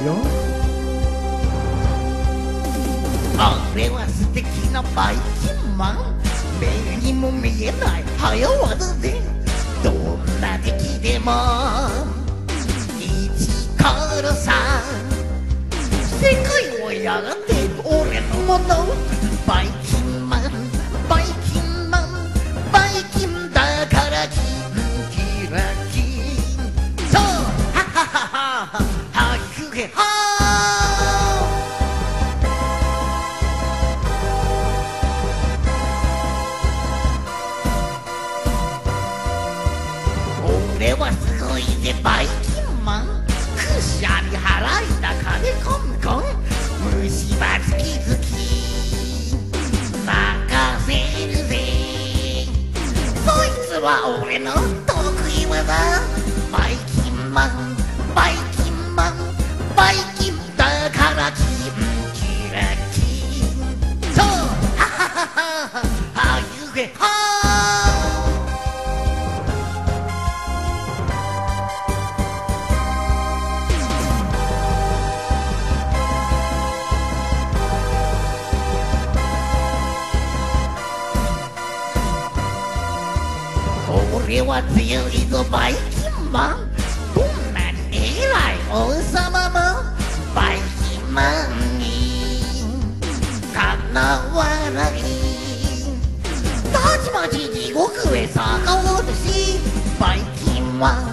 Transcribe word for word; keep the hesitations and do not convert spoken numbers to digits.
よ。俺は素敵なバイキンマン、目にも見えない早技でどんな敵でも一からさ世界をやがて俺のもの。バイキンマンバイキンマンバイキンだからキンキラキン。そうハハハハハハクヘハー。俺はすごいぜバイキンマン。くしゃみ払いだ金コンコン虫歯つきつき任せるぜ。そいつは俺の得意技。バイキンマンバイキンマンバイキンだからキンキラキン。そうハハハハハハゆげは俺は強いぞバイキンマン。どんなに偉い王様もバイキンマンにかなわない。たちまち地獄へ逆落としバイキンマン